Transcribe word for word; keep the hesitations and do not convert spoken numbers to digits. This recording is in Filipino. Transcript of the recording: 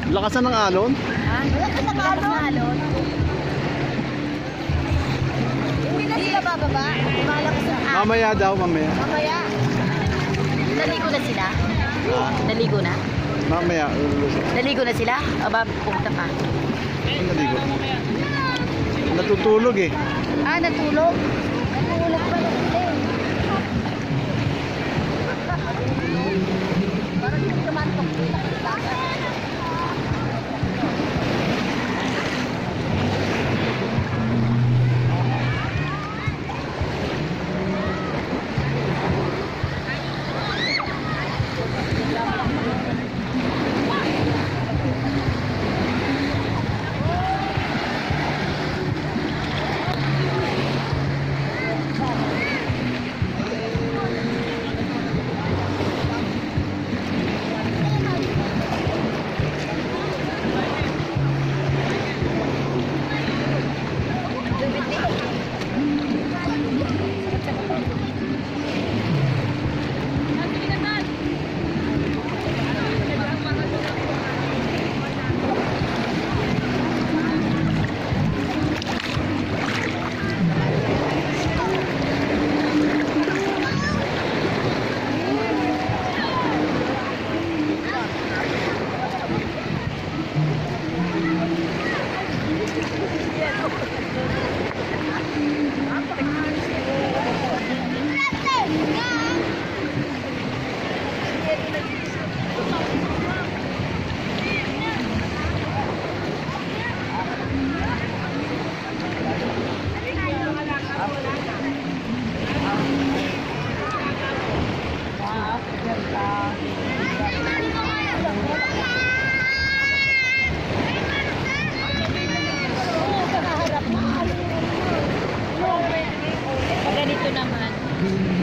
Lakasan ng alon? Ha? Lakasan ng alon? Hindi na sila bababa. Malakas ng alon. Mamaya daw, mamaya. Mamaya. Naligo na sila? Ah, Naligo na? mamaya. Naligo na sila? Aba, pupunta pa. Naligo. Natutulog eh. Ah, natulog? Natulog pa na sila eh. Parang hindi naman pagpunta. Ganito naman.